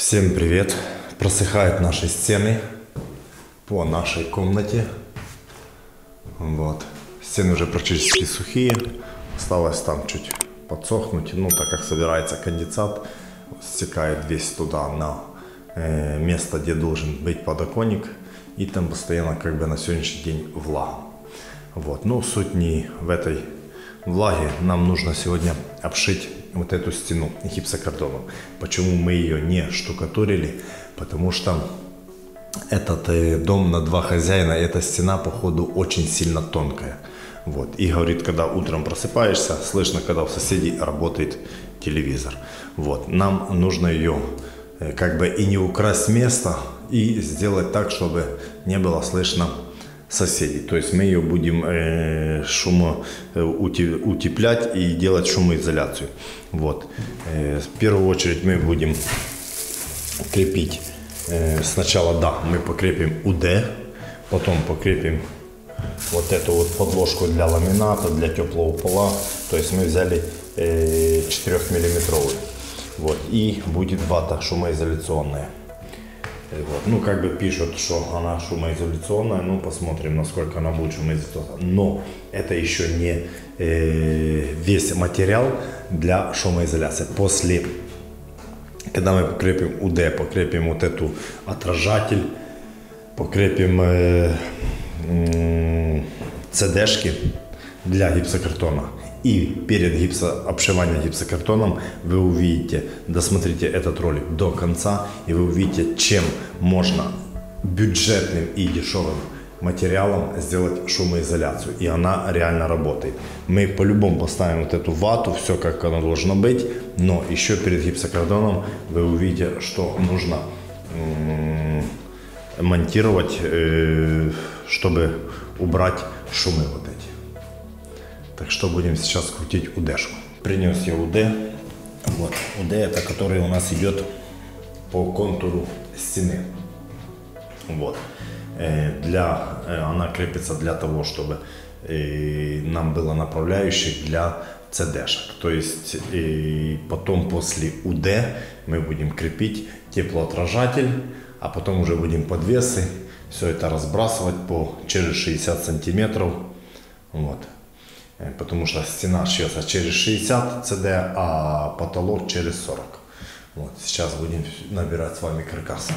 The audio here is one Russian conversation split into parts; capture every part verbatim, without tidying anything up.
Всем привет! Просыхают наши стены по нашей комнате. Вот. Стены уже практически сухие. Осталось там чуть подсохнуть. Ну, так как собирается конденсат, стекает весь туда на э, место, где должен быть подоконник. И там постоянно как бы на сегодняшний день влага. Вот. Ну, суть не в этой влаге. Нам нужно сегодня обшить вот эту стену гипсокартоном. Почему мы ее не штукатурили? Потому что этот э, дом на два хозяина, эта стена походу очень сильно тонкая. Вот. И говорит, когда утром просыпаешься, слышно, когда у соседей работает телевизор. Вот. Нам нужно ее э, как бы и не украсть место, и сделать так, чтобы не было слышно соседей. То есть мы ее будем э, шумо э, утеплять и делать шумоизоляцию. Вот. Э, в первую очередь мы будем крепить. Э, сначала, да, мы покрепим УД, потом покрепим вот эту вот подложку для ламината, для теплого пола. То есть мы взяли э, четырёхмиллиметровую. Вот. И будет вата шумоизоляционная. Вот. Ну, как бы пишут, что она шумоизоляционная, ну, посмотрим, насколько она будет шумоизоляционная. Но это еще не э, весь материал для шумоизоляции. После, когда мы покрепим УД, покрепим вот эту отражатель, покрепим э, э, ЦДшки для гипсокартона. И перед гипсо, обшиванием гипсокартоном вы увидите, досмотрите этот ролик до конца, и вы увидите, чем можно бюджетным и дешевым материалом сделать шумоизоляцию. И она реально работает. Мы по-любому поставим вот эту вату, все как оно должно быть, но еще перед гипсокартоном вы увидите, что нужно м- монтировать, э- чтобы убрать шумы вот эти. Так что будем сейчас крутить УДшку. Принес я УД. Вот. УД это который у нас идет по контуру стены. Вот. Э, для, э, она крепится для того, чтобы э, нам было направляющих для ЦДшек. То есть э, потом после УД мы будем крепить теплоотражатель, а потом уже будем подвесы. Все это разбрасывать по через шестьдесят сантиметров. Вот. Потому что стена шьется через шестьдесят цд, а потолок через сорок. Вот. Сейчас будем набирать с вами каркас.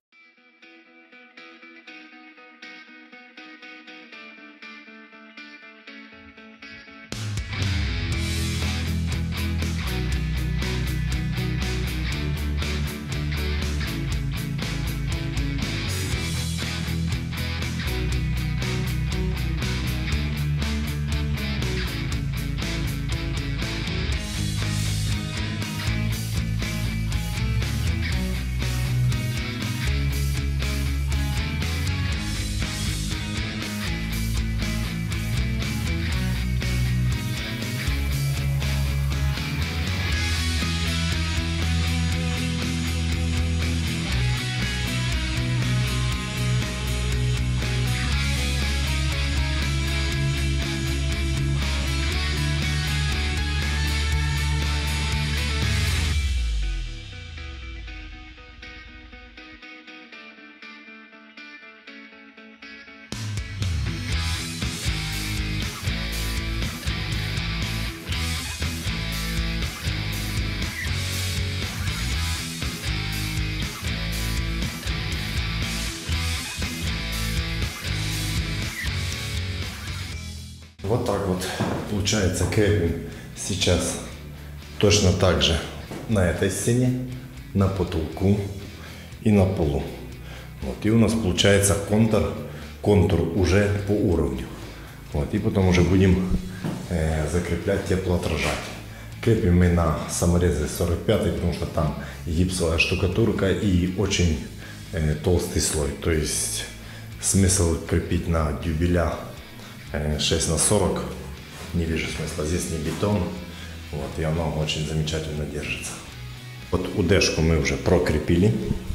Вот так вот получается крепим сейчас точно так же на этой стене, на потолку и на полу. Вот. И у нас получается контур, контур уже по уровню. Вот. И потом уже будем э, закреплять теплоотражатель. Крепим мы на саморезы сорок пятый, потому что там гипсовая штукатурка и очень э, толстый слой. То есть смысл крепить на дюбеля шесть на сорок, не вижу смысла. Здесь не бетон, вот, и оно очень замечательно держится. Вот УДшку мы уже прокрепили.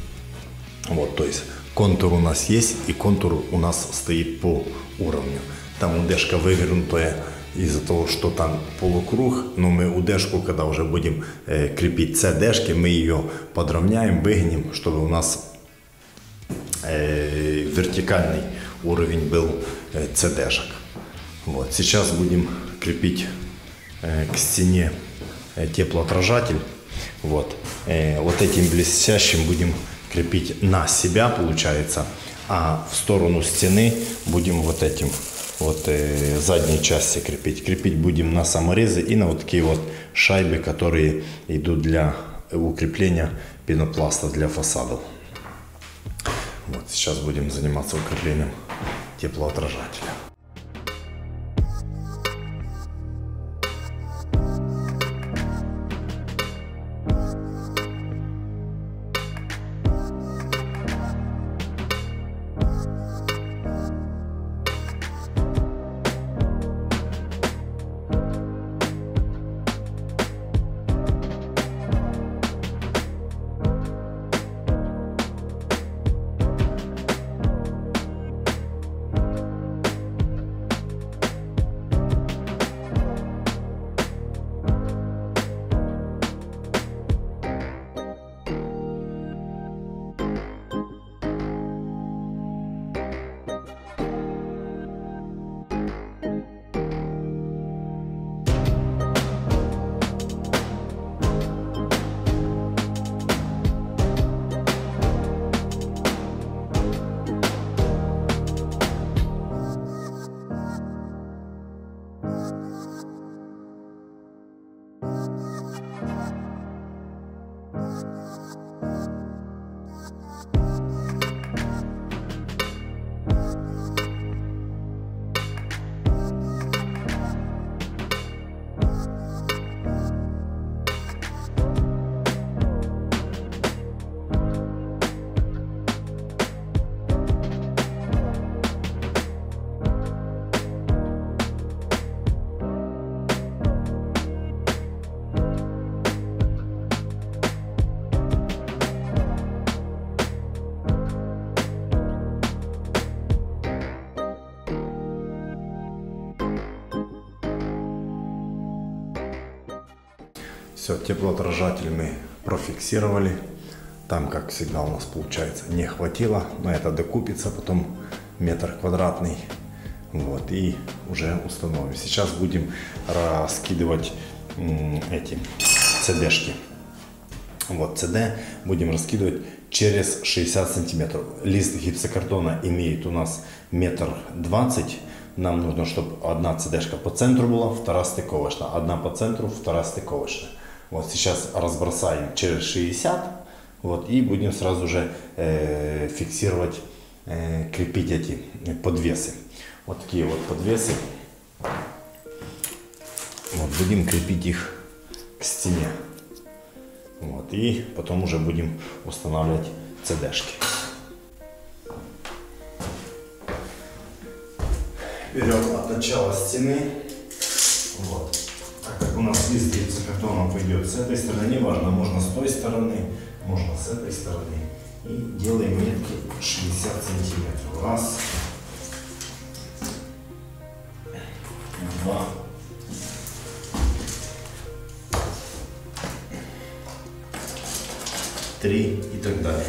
Вот, то есть контур у нас есть, и контур у нас стоит по уровню. Там УДшка вывернутая из-за того, что там полукруг, но мы УДшку, когда уже будем э, крепить ЦДшки, мы ее подровняем, выгнем, чтобы у нас э, вертикальный уровень был э, ЦДшек. Вот. Сейчас будем крепить э, к стене э, теплоотражатель. Вот. Э, вот этим блестящим будем крепить на себя, получается, а в сторону стены будем вот этим вот э, задней части крепить. Крепить будем на саморезы и на вот такие вот шайбы, которые идут для укрепления пенопласта для фасадов. Вот, сейчас будем заниматься укреплением теплоотражателя. Все, теплоотражатель мы профиксировали. Там, как всегда, у нас получается не хватило, но это докупится потом метр квадратный. Вот, и уже установим. Сейчас будем раскидывать м, эти цдшки. Вот, цд будем раскидывать через шестьдесят сантиметров. Лист гипсокартона имеет у нас метр двадцать. Нам нужно, чтобы одна цдшка по центру была, вторая стыковочная. Одна по центру, вторая стыковочная. Вот сейчас разбросаем через шестьдесят. Вот, и будем сразу же э, фиксировать, э, крепить эти подвесы. Вот такие вот подвесы. Вот, будем крепить их к стене. Вот, и потом уже будем устанавливать цдшки. Берем от начала стены. Вот. Так как у нас лист гипсокартона пойдет с этой стороны, неважно, можно с той стороны, можно с этой стороны. И делаем метки шестьдесят сантиметров. Раз, два, три и так далее.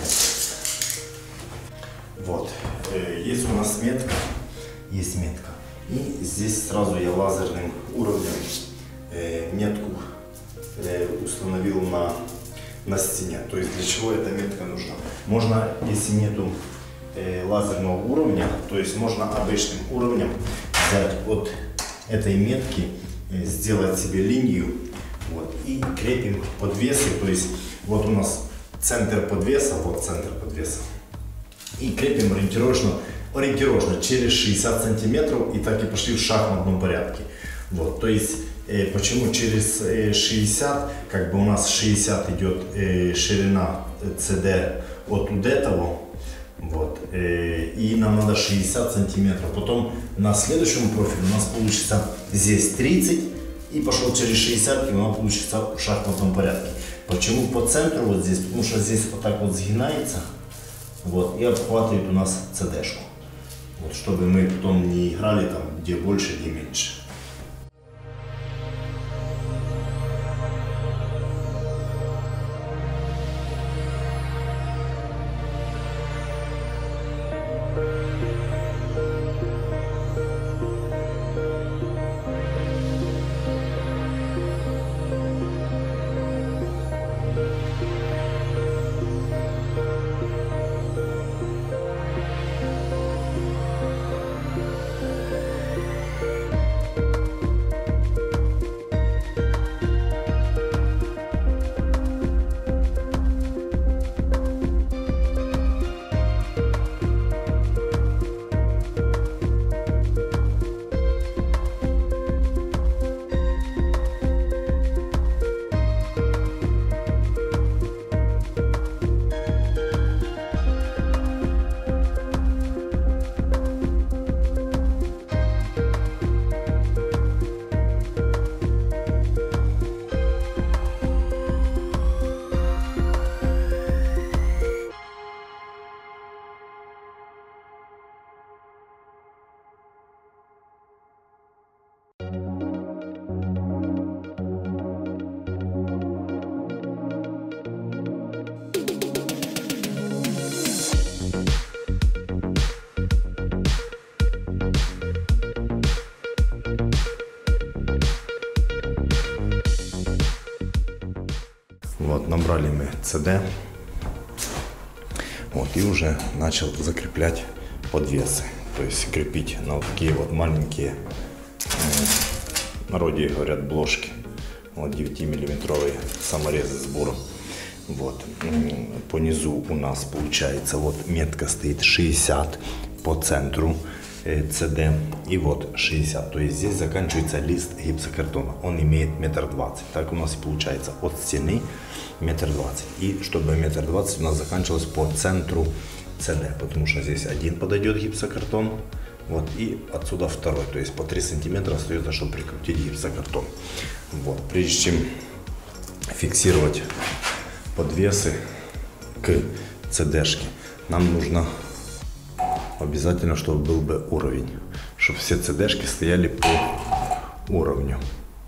Вот. Есть у нас метка. Есть метка. И здесь сразу я лазерным уровнем э, метку э, установил на, на стене. То есть для чего эта метка нужна? Можно, если нету э, лазерного уровня, то есть можно обычным уровнем взять от этой метки, э, сделать себе линию, вот, и крепим подвесы. То есть вот у нас центр подвеса, вот центр подвеса. И крепим ориентировочно, ориентировочно через шестьдесят сантиметров, и так и пошли в шахматном порядке. Вот, то есть э, почему через э, шестьдесят, как бы у нас шестьдесят идет э, ширина цд от вот этого, вот, э, и нам надо шестьдесят сантиметров. Потом на следующем профиле у нас получится здесь тридцать, и пошел через шестьдесят, и у нас получится в шахматном порядке. Почему по центру вот здесь? Потому что здесь вот так вот сгинается, вот, и обхватывает у нас цдшку. Вот, чтобы мы потом не играли там, где больше, где меньше. прожали мы си ди. Вот, и уже начал закреплять подвесы. То есть крепить на вот такие вот маленькие, в народе говорят, бложки. Вот девятимиллиметровые саморезы с буром. Вот. По низу у нас получается вот метка стоит шестьдесят по центру си ди и вот шестьдесят. То есть здесь заканчивается лист гипсокартона. Он имеет метр двадцать. Так у нас и получается от стены метр двадцать. И чтобы метр двадцать у нас заканчивалось по центру си ди. Потому что здесь один подойдет гипсокартон. Вот, и отсюда второй. То есть по три сантиметра остается, чтобы прикрутить гипсокартон. Вот. Прежде чем фиксировать подвесы к си ди-шке, нам нужно обязательно, чтобы был бы уровень, чтобы все си ди-шки стояли по уровню.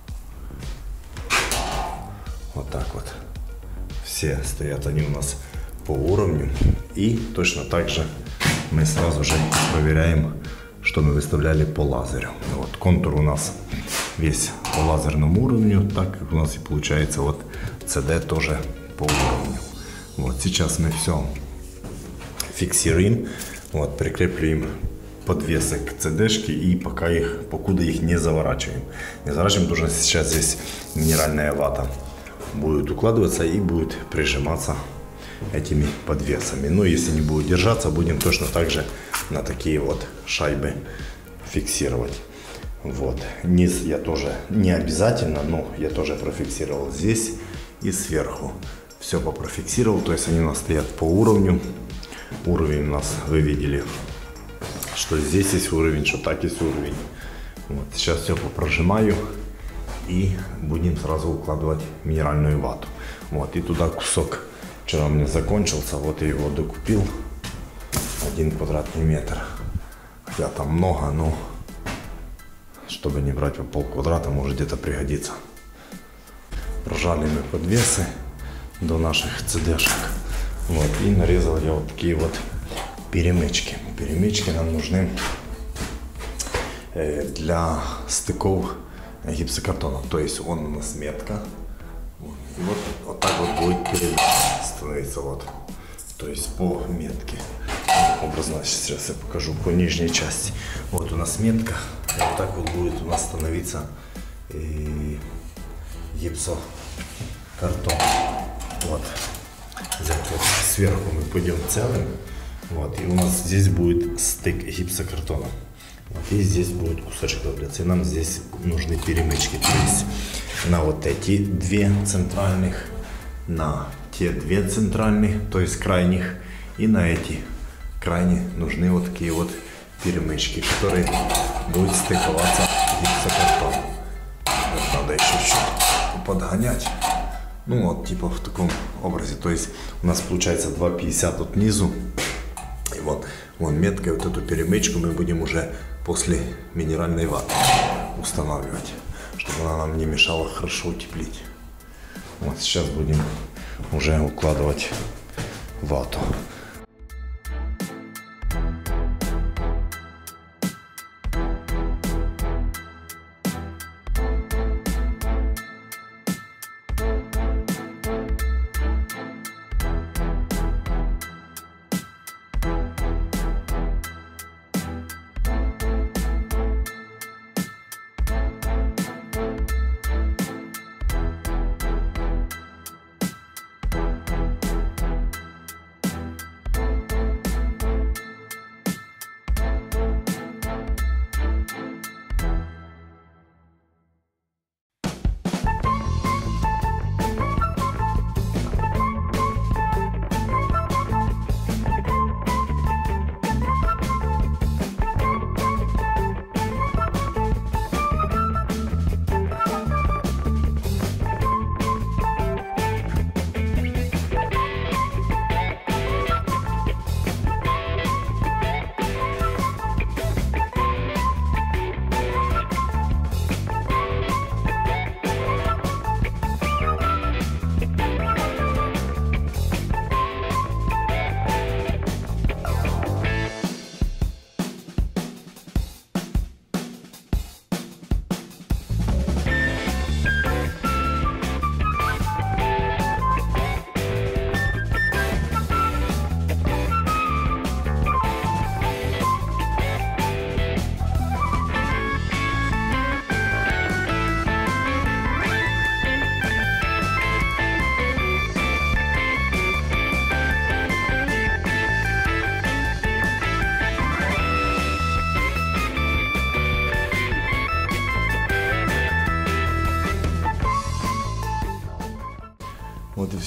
Вот так вот. Все стоят они у нас по уровню. И точно так же мы сразу же проверяем, что мы выставляли по лазеру. Вот контур у нас весь по лазерному уровню, так как у нас и получается вот си ди тоже по уровню. Вот сейчас мы все фиксируем, вот, прикрепляем подвесы к си ди-шке и пока их, покуда их не заворачиваем. Не заворачиваем, потому что сейчас здесь минеральная вата будет укладываться и будет прижиматься этими подвесами. Но если не будет держаться, будем точно так же на такие вот шайбы фиксировать. Вот. Низ я тоже не обязательно, но я тоже профиксировал здесь и сверху. Все попрофиксировал, то есть они у нас стоят по уровню. Уровень у нас, вы видели, что здесь есть уровень, что так есть уровень. Вот. Сейчас все попрожимаю и будем сразу укладывать минеральную вату. Вот. И туда кусок вчера у меня закончился, вот я его докупил. Один квадратный метр. Хотя там много, но чтобы не брать по пол квадрата, может где-то пригодится. Прожали мы подвесы до наших си ди-шек. Вот, и нарезал я вот такие вот перемычки. Перемычки нам нужны для стыков гипсокартона. То есть он у нас метка. Вот, и вот, вот так вот будет перемычка становиться. Вот. То есть по метке. Образно сейчас я покажу по нижней части. Вот у нас метка. И вот так вот будет у нас становиться и гипсокартон. Вот. Вот сверху мы пойдем целым. Вот. И у нас здесь будет стык гипсокартона. Вот. И здесь будет кусочек добавляться. И нам здесь нужны перемычки. То есть на вот эти две центральных, на те две центральных, то есть крайних, и на эти крайне нужны вот такие вот перемычки, которые будут стыковаться гипсокартон. Вот надо еще чуть подгонять. Ну вот типа в таком образе. То есть у нас получается два пятьдесят от низу. И вот вон меткой вот эту перемычку мы будем уже после минеральной ваты устанавливать, чтобы она нам не мешала хорошо утеплить. Вот сейчас будем уже укладывать вату.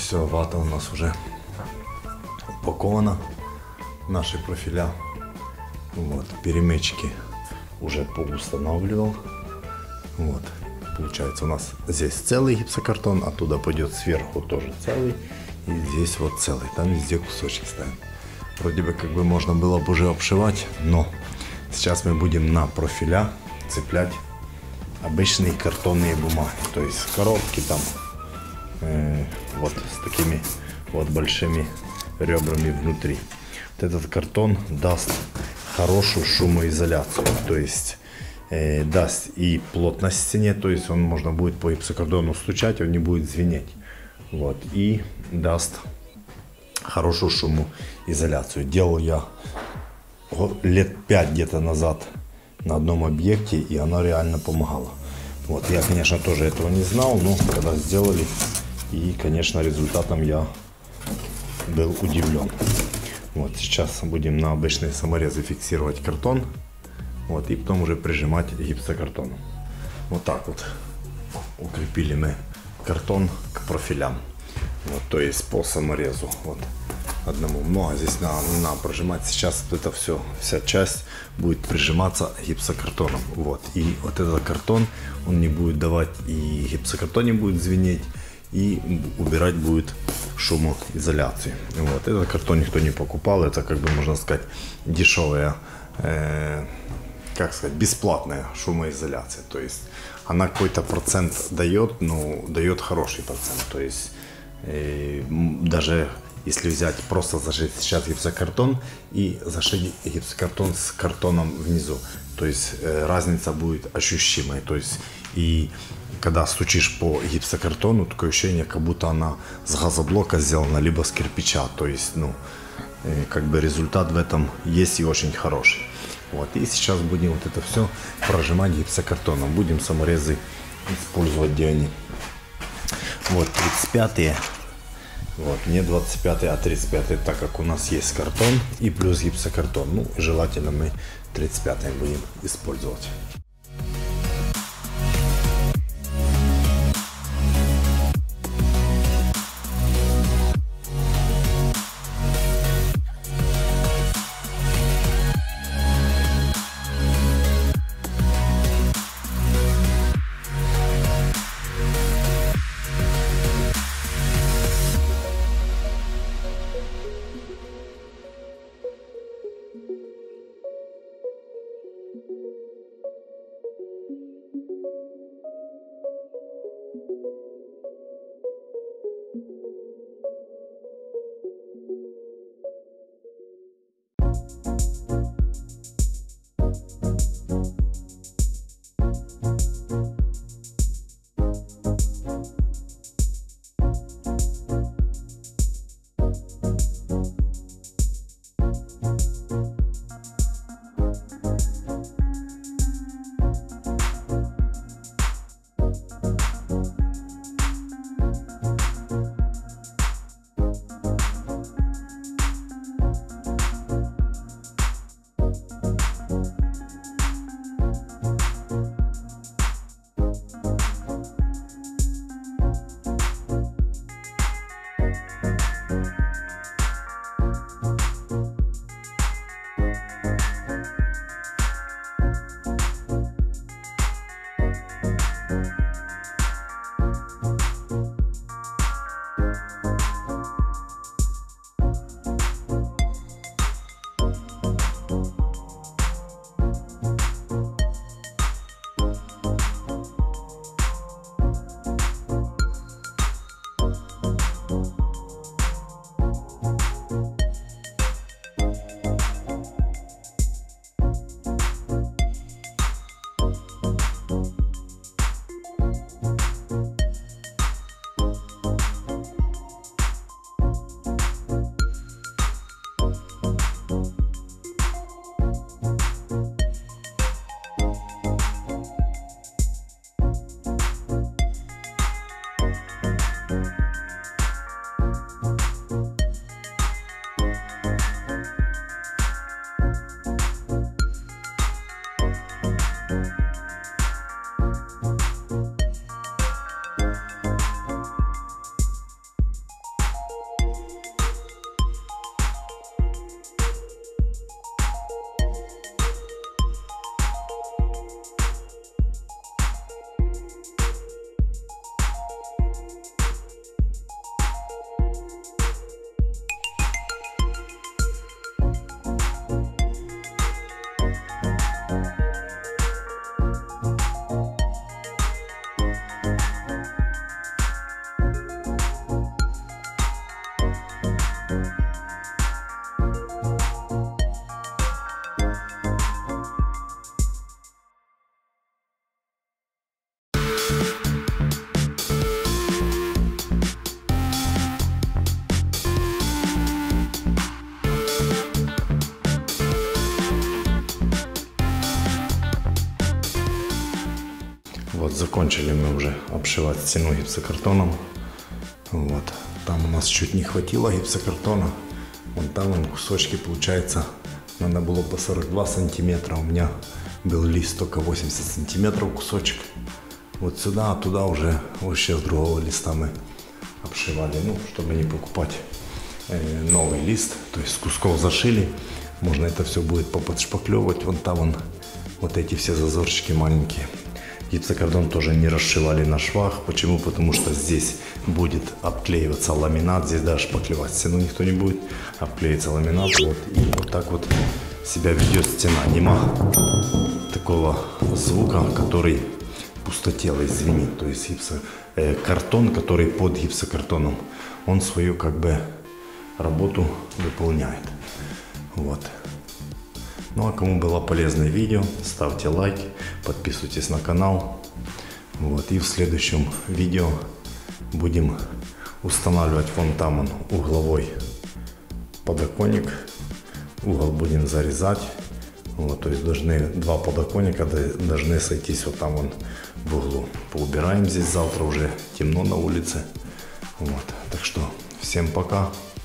Все, вата у нас уже упакована. Наши профиля. Вот, перемычки уже поустанавливал. Вот, получается у нас здесь целый гипсокартон, оттуда пойдет сверху тоже целый. И здесь вот целый, там везде кусочки ставим. Вроде бы как бы можно было бы уже обшивать, но сейчас мы будем на профиля цеплять обычные картонные бумаги. То есть коробки там э, вот с такими вот большими ребрами внутри. Вот этот картон даст хорошую шумоизоляцию. То есть э, даст и плотность в стене, то есть он можно будет по гипсокартону стучать, он не будет звенеть. Вот, и даст хорошую шумоизоляцию. Делал я лет пять где-то назад на одном объекте, и она реально помогала. Вот, я, конечно, тоже этого не знал, но когда сделали, и, конечно, результатом я был удивлен. Вот, сейчас будем на обычные саморезы фиксировать картон, вот, и потом уже прижимать гипсокартоном. Вот так вот укрепили мы картон к профилям. Вот, то есть по саморезу. Вот одному. Ну а здесь надо, не надо прожимать. Сейчас вот это все, вся часть будет прижиматься гипсокартоном. Вот. И вот этот картон, он не будет давать, и гипсокартон не будет звенеть, и убирать будет шумоизоляцию. Вот. Этот картон никто не покупал. Это, как бы можно сказать, дешевая, э, как сказать, бесплатная шумоизоляция. То есть она какой-то процент дает, но дает хороший процент. То есть э, даже если взять, просто зашить сейчас гипсокартон и зашить гипсокартон с картоном внизу, то есть э, разница будет ощущимая. То есть и когда стучишь по гипсокартону, такое ощущение, как будто она с газоблока сделана, либо с кирпича. То есть, ну, э, как бы результат в этом есть и очень хороший. Вот, и сейчас будем вот это все прожимать гипсокартоном. Будем саморезы использовать, где они. Вот тридцать пятые. Вот, не двадцать пятые, а тридцать пятые, так как у нас есть картон и плюс гипсокартон. Ну, желательно мы тридцать пятые будем использовать. Вот, закончили мы уже обшивать стену гипсокартоном. Вот. Там у нас чуть не хватило гипсокартона. Вон там вон кусочки, получается, надо было по сорок два сантиметра. У меня был лист только восемьдесят сантиметров кусочек. Вот сюда, а туда уже вот сейчас другого листа мы обшивали. Ну, чтобы не покупать э, новый лист. То есть с кусков зашили. Можно это все будет поподшпаклевывать. Вон там вон вот эти все зазорчики маленькие. Гипсокартон тоже не расшивали на швах. Почему? Потому что здесь будет обклеиваться ламинат. Здесь даже шпаклевать стену никто не будет. Обклеится ламинат. Вот. И вот так вот себя ведет стена. Нема такого звука, который пустотелый звенит. То есть гипсо, э, картон, который под гипсокартоном, он свою как бы работу выполняет. Вот. Ну а кому было полезное видео, ставьте лайки, подписывайтесь на канал. Вот. И в следующем видео будем устанавливать вон там он угловой подоконник. Угол будем зарезать. Вот, то есть должны два подоконника должны сойтись вот там вон в углу. Поубираем здесь, завтра уже темно на улице. Вот. Так что всем пока.